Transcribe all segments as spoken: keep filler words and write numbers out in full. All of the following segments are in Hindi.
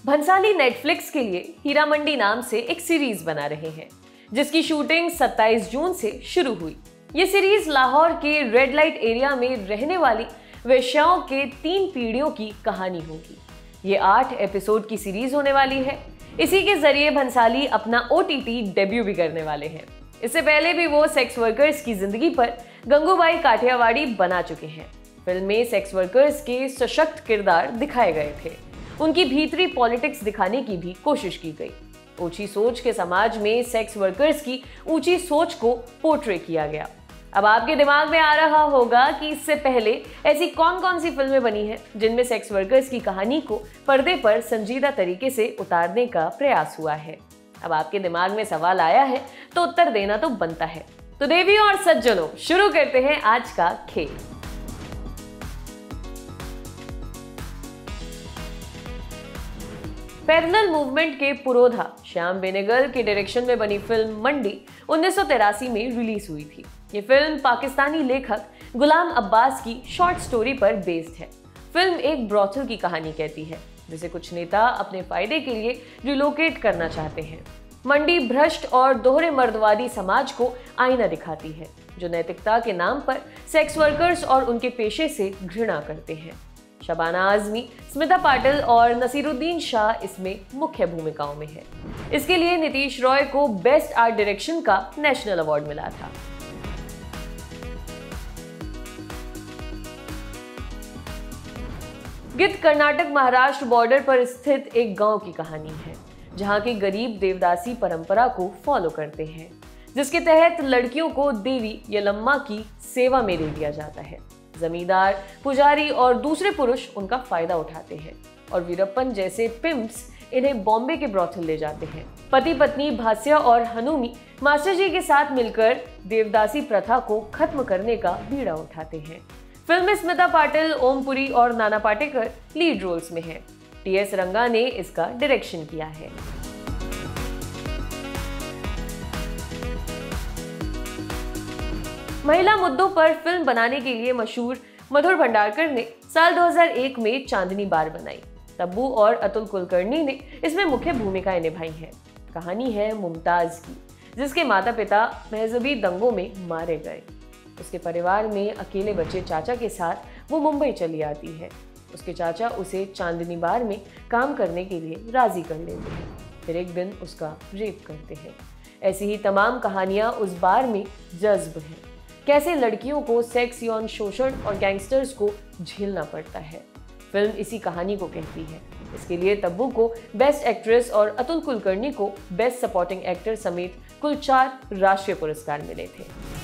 भंसाली नेटफ्लिक्स के लिए हीरा मंडी नाम से एक सीरीज बना रहे हैं, जिसकी शूटिंग सत्ताईस जून से शुरू हुई। ये सीरीज लाहौर के रेड लाइट एरिया में रहने वाली वेश्याओं के तीन पीढ़ियों की कहानी होगी। ये आठ एपिसोड की सीरीज होने वाली है। इसी के जरिए भंसाली अपना ओटीटी डेब्यू भी करने वाले हैं। इससे पहले भी वो सेक्स वर्कर्स की जिंदगी पर गंगूबाई काठियावाड़ी बना चुके हैं। फिल्म में सेक्स वर्कर्स के सशक्त किरदार दिखाए गए थे। उनकी भीतरी पॉलिटिक्स दिखाने की भी कोशिश की गई। ऊंची सोच के समाज में सेक्स वर्कर्स की ऊंची सोच को पोर्ट्रे किया गया। अब आपके दिमाग में आ रहा होगा कि इससे पहले ऐसी कौन कौन सी फिल्में बनी हैं जिनमें सेक्स वर्कर्स की कहानी को पर्दे पर संजीदा तरीके से उतारने का प्रयास हुआ है। अब आपके दिमाग में सवाल आया है तो उत्तर देना तो बनता है। तो देवियों और सज्जनों, शुरू करते हैं आज का खेल। पैरेलल मूवमेंट के पुरोधा श्याम बेनेगल के डायरेक्शन में बनी फिल्म मंडी उन्नीस सौ तिरासी में रिलीज हुई थी। ये फिल्म पाकिस्तानी लेखक गुलाम अब्बास की शॉर्ट स्टोरी पर बेस्ड है। फिल्म एक ब्रॉथल की कहानी कहती है, जिसे कुछ नेता अपने फायदे के लिए रिलोकेट करना चाहते हैं। मंडी भ्रष्ट और दोहरे मर्दवादी समाज को आईना दिखाती है, जो नैतिकता के नाम पर सेक्स वर्कर्स और उनके पेशे से घृणा करते हैं। शबाना आजमी, स्मिता पाटिल और नसीरुद्दीन शाह इसमें मुख्य भूमिकाओं में है। इसके लिए नीतीश रॉय को बेस्ट आर्ट डायरेक्शन का नेशनल अवार्ड मिला था। गिद्ध कर्नाटक महाराष्ट्र बॉर्डर पर स्थित एक गांव की कहानी है, जहां के गरीब देवदासी परंपरा को फॉलो करते हैं, जिसके तहत लड़कियों को देवी यलम्मा की सेवा में ले लिया जाता है। जमींदार, पुजारी और दूसरे पुरुष उनका फायदा उठाते हैं और वीरप्पन जैसे पिम्प्स इन्हें बॉम्बे के ब्रॉथल ले जाते हैं। पति पत्नी भास्या और हनुमी मास्टर जी के साथ मिलकर देवदासी प्रथा को खत्म करने का बीड़ा उठाते हैं। फिल्म में स्मिता पाटिल, ओम पुरी और नाना पाटेकर लीड रोल्स में हैं। टी एस रंगा ने इसका डायरेक्शन किया है। महिला मुद्दों पर फिल्म बनाने के लिए मशहूर मधुर भंडारकर ने साल दो हज़ार एक में चांदनी बार बनाई। तब्बू और अतुल कुलकर्णी ने इसमें मुख्य भूमिकाएं निभाई हैं। कहानी है मुमताज की, जिसके माता पिता महजबी दंगों में मारे गए। उसके परिवार में अकेले बच्चे चाचा के साथ वो मुंबई चली आती है। उसके चाचा उसे चांदनी बार में काम करने के लिए राजी कर लेते हैं, फिर एक दिन उसका रेप करते हैं। ऐसी ही तमाम कहानियां उस बार में जज्ब हैं। कैसे लड़कियों को सेक्स, यौन शोषण और गैंगस्टर्स को झेलना पड़ता है। फिल्म इसी कहानी को कहती है। इसके लिए तब्बू को बेस्ट एक्ट्रेस और अतुल कुलकर्णी को बेस्ट सपोर्टिंग एक्टर समेत कुल चार राष्ट्रीय पुरस्कार मिले थे।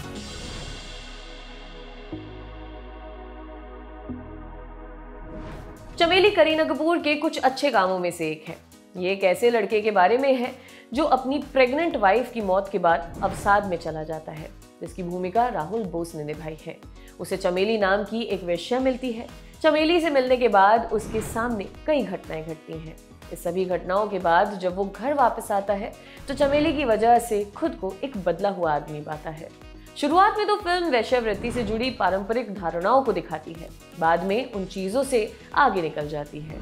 चमेली करीना कपूर के कुछ अच्छे कामों में से एक है। ये एक ऐसे लड़के के बारे में है जो अपनी प्रेग्नेंट वाइफ की मौत के बाद अवसाद में चला जाता है, जिसकी भूमिका राहुल बोस ने निभाई है। उसे चमेली नाम की एक वेश्या मिलती है। चमेली से मिलने के बाद उसके सामने कई घटनाएं घटती हैं। इस सभी घटनाओं के बाद जब वो घर वापस आता है तो चमेली की वजह से खुद को एक बदला हुआ आदमी पाता है। शुरुआत में तो फिल्म वेश्यावृत्ति से जुड़ी पारंपरिक धारणाओं को दिखाती है, बाद में उन चीजों से आगे निकल जाती है।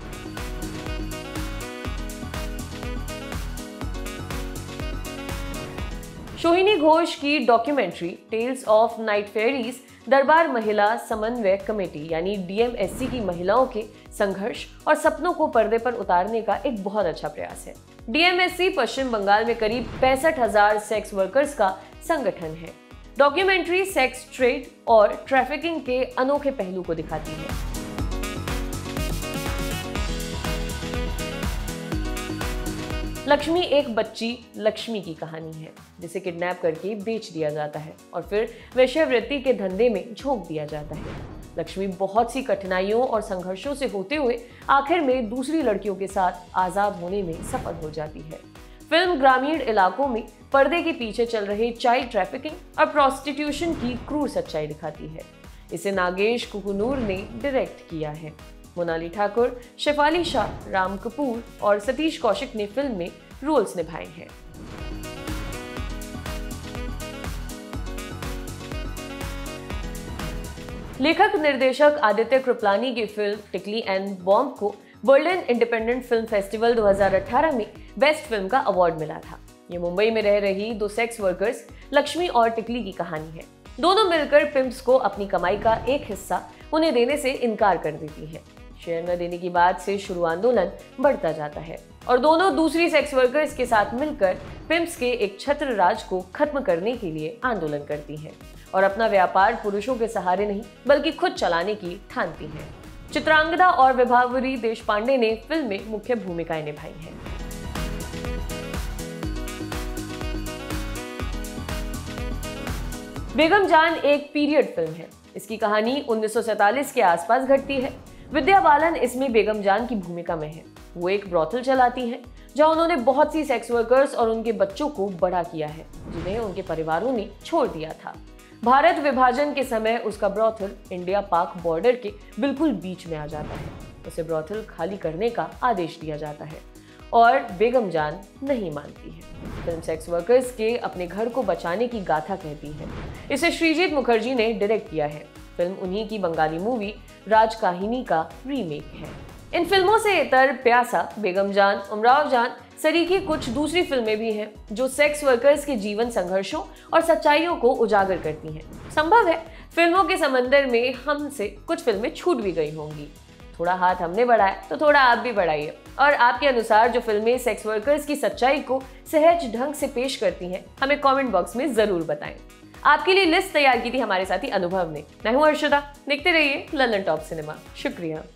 सोहिनी घोष की documentary tales of night fairies Durbar Mahila समन्वय कमेटी यानी डी एम एस सी की महिलाओं के संघर्ष और सपनों को पर्दे पर उतारने का एक बहुत अच्छा प्रयास है। D M S C Paschim Bangal में करीब पैंसठ हजार सेक्स वर्कर्स का संगठन है। डॉक्यूमेंट्री सेक्स ट्रेड और ट्रैफिकिंग के अनोखे पहलू को दिखाती है। लक्ष्मी एक बच्ची लक्ष्मी की कहानी है, जिसे किडनैप करके बेच दिया जाता है और फिर वेश्यावृत्ति के धंधे में झोंक दिया जाता है। लक्ष्मी बहुत सी कठिनाइयों और संघर्षों से होते हुए आखिर में दूसरी लड़कियों के साथ आजाद होने में सफल हो जाती है। फिल्म ग्रामीण इलाकों में पर्दे के पीछे चल रहे चाइल्ड ट्रैफिकिंग और प्रोस्टिट्यूशन की क्रूर सच्चाई दिखाती है। इसे नागेश कुकुनूर ने डायरेक्ट किया है। मोनाली ठाकुर, शेफाली शाह, राम कपूर और सतीश कौशिक ने फिल्म में रोल्स निभाए हैं। लेखक निर्देशक आदित्य कृपलानी की फिल्म टिकली एंड बॉम्ब को बर्लिन इंडिपेंडेंट फिल्म फेस्टिवल दो हज़ार अठारह में बेस्ट फिल्म का अवार्ड मिला था। ये मुंबई में रह रही दो सेक्स वर्कर्स लक्ष्मी और टिकली की कहानी है। दोनों मिलकर पिम्प्स को अपनी कमाई का एक हिस्सा उन्हें देने से इनकार कर देती हैं। शेयर न देने की बात से शुरू आंदोलन बढ़ता जाता है और दोनों दूसरी सेक्स वर्कर्स के साथ मिलकर पिम्प्स के एक छत्र राज को खत्म करने के लिए आंदोलन करती हैं और अपना व्यापार पुरुषों के सहारे नहीं बल्कि खुद चलाने की ठानती हैं। चित्रांगदा और विभावरी देशपांडे ने फिल्म में मुख्य भूमिकाएं निभाई हैं। बेगम जान एक पीरियड फिल्म है। इसकी कहानी उन्नीस सौ सैंतालीस के आसपास घटती है। विद्या बालन इसमें बेगम जान की भूमिका में है। वो एक ब्रॉथल चलाती हैं जहां उन्होंने बहुत सी सेक्स वर्कर्स और उनके बच्चों को बड़ा किया है जिन्हें उनके परिवारों ने छोड़ दिया था। भारत विभाजन के समय उसका ब्रॉथल इंडिया पाक बॉर्डर के बिल्कुल बीच में आ जाता है। उसे ब्रॉथल खाली करने का आदेश दिया जाता है और बेगम जान नहीं मानती है। फिल्म सेक्स वर्कर्स के अपने घर को बचाने की गाथा कहती है। इसे श्रीजीत मुखर्जी ने डायरेक्ट किया है। फिल्म उन्हीं की बंगाली मूवी राजकाहिनी का रीमेक है। इन फिल्मों से इतर प्यासा, बेगम जान, उमराव जान, सरीखी कुछ दूसरी फिल्में भी हैं जो सेक्स वर्कर्स के जीवन संघर्षों और सच्चाइयों को उजागर करती हैं। संभव है फिल्मों के समंदर में हमसे कुछ फिल्में छूट भी गई होंगी। थोड़ा हाथ हमने बढ़ाया तो थोड़ा आप भी बढ़ाइए और आपके अनुसार जो फिल्में सेक्स वर्कर्स की सच्चाई को सहज ढंग से पेश करती हैं हमें कमेंट बॉक्स में जरूर बताएं। आपके लिए लिस्ट तैयार की थी हमारे साथी अनुभव ने। मैं हूं अर्शदा। देखते रहिए लंदन टॉप सिनेमा। शुक्रिया।